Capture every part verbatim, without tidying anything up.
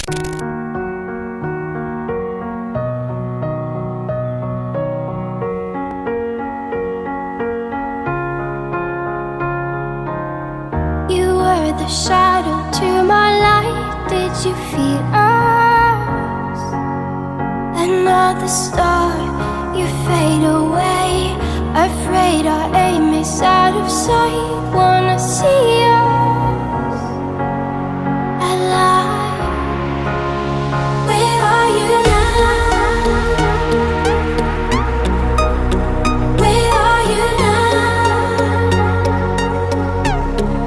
The shadow to my light, did you feel us? Another star, you fade away. Afraid our aim is out of sight. Wanna see us alive. Where are you now? Where are you now?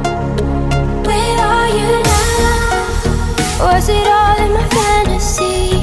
Was it all in my fantasy?